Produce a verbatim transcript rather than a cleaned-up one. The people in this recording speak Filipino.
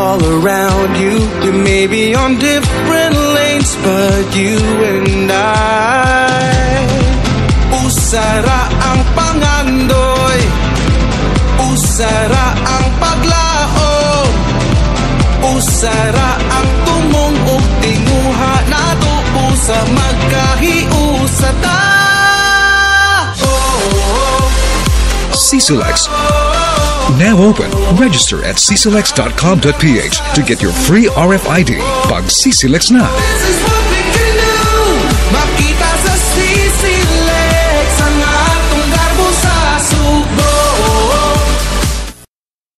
all around you. You may be on different lanes, but you and I. Usara ang pangandoy, usara ang paglaom, usara ang tumong ug tinguha nato usa magkahiusata. C C L E X. Now open. Register at c c l e x dot com dot p h to get your free R F I D. Pag C C L E X na.